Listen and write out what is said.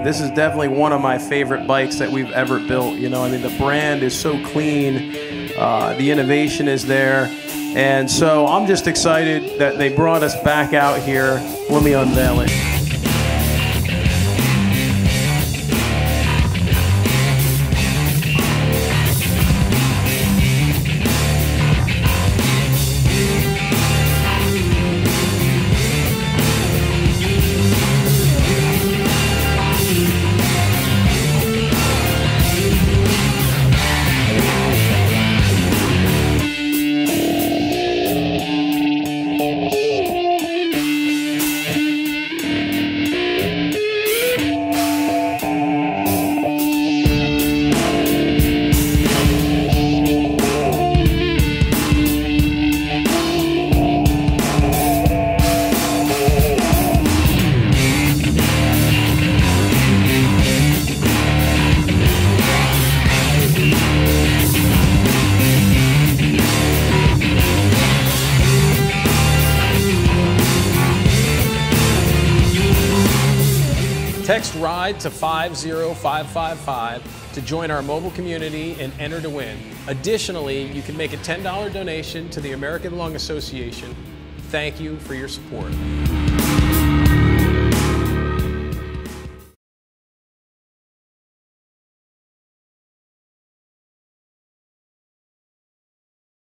this is definitely one of my favorite bikes that we've ever built. You know, I mean, the brand is so clean, the innovation is there, and so I'm just excited that they brought us back out here. Let me unveil it. Text RIDE to 50555 to join our mobile community and enter to win. Additionally, you can make a $10 donation to the American Lung Association. Thank you for your support.